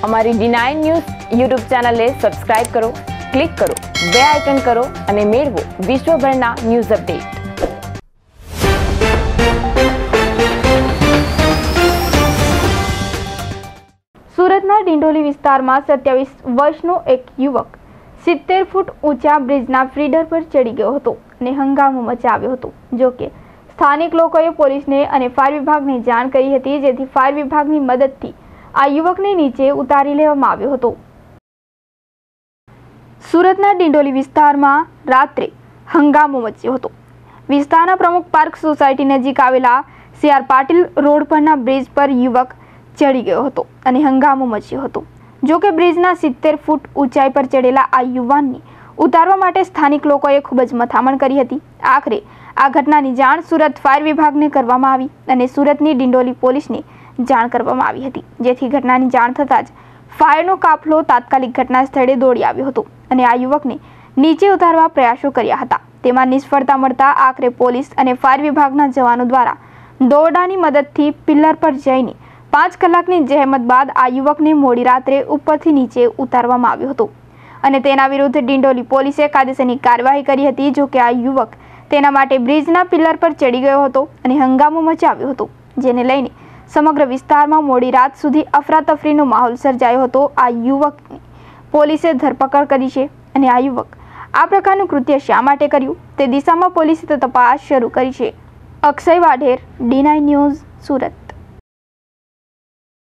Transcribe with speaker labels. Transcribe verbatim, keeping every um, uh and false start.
Speaker 1: અમારી D nine news YouTube ચેનલને subscribe કરો, ક્લિક કરો, બે આઇકન કરો અને મેળવો વિશ્વભરના ન્યૂઝ અપડેટ।
Speaker 2: સુરતના ડિંડોલી વિસ્તારમાં સત્યાવીસ વર્ષનો એક યુવક સિત્તેર ફૂટ ઊંચા બ્રિજના ફીડર પર ચડી ગયો હતો અને હંગામો મચાવ્યો હતો। જો કે સ્થાનિક લોકોએ પોલીસને અને ફાયર વિભાગને જાણ કરી હતી, જેથી ફાયર વિભાગની મદદથી આ યુવકને નીચે ઉતારી લેવામાં આવ્યો હતો। સુરતના ડિંડોલી વિસ્તારમાં રાત્રે હંગામો મચ્યો હતો। વિસ્તારના પ્રમુખ પાર્ક સોસાયટી નજીક આવેલા સી આર પાટીલ રોડ પરના બ્રિજ પર યુવક ચડી ગયો હતો અને હંગામો મચ્યો હતો। જો કે બ્રિજના સિત્તેર ફૂટ ઊંચાઈ પર ચડેલા આ યુવાનને ઉતારવા માટે સ્થાનિક લોકોએ ખૂબ જ મથામણ કરી હતી। આખરે આ ઘટનાની જાણ સુરત ફાયર વિભાગને કરવામાં આવી અને સુરતની ડિંડોલી પોલીસને જાણ કરવામાં આવી હતી, જેથી ઘટનાની જાણ થતાં જ ફાયરનો કાફલો તાત્કાલિક ઘટના સ્થળે દોડી આવ્યો હતો અને આ યુવકને નીચે ઉતારવા પ્રયાસો કર્યા હતા। તેમાં નિષ્ફળતા મળતા આખરે પોલીસ અને ફાયર વિભાગના જવાનો દ્વારા દોરડાની મદદથી પિલ્લર પર જઈને પાંચ કલાકની જહેમત બાદ આ યુવકને મોડી રાત્રે ઉપરથી નીચે ઉતારવામાં આવ્યો હતો અને તેના વિરુદ્ધ ડિંડોલી પોલીસે કાયદેસરની કાર્યવાહી કરી હતી। જો કે આ યુવક તેના માટે બ્રિજના પિલ્લર પર ચડી ગયો હતો અને હંગામો મચાવ્યો હતો, જેને લઈને સમગ્ર વિસ્તારમાં મોડી રાત સુધી અફરાતફરીનો માહોલ સર્જાયો હતો। આ યુવકની પોલીસે ધરપકડ કરી છે અને આ યુવક આ પ્રકારનું કૃત્ય શા માટે કર્યું તે દિશામાં પોલીસે તપાસ શરૂ કરી છે। Akshay Vadher, D nine news, Surat.